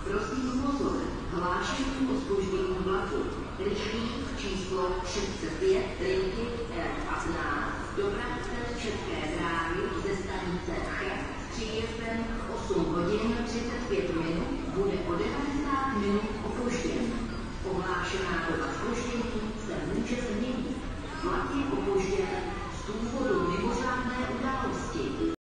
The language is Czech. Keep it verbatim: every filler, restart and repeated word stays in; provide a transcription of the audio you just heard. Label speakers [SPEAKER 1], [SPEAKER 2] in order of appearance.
[SPEAKER 1] Prosím pozor, hlášení o zpoždění vlaku. Rychlík číslo třicet pět linky R patnáct dopravce České dráhy ze stanice Cheb s příjezdem osm hodin třicet pět minut bude o devadesát minut opožděn. Ohlášená doba zpoždění se může změnit. Vlak je opožděn z důvodu mimořádné události.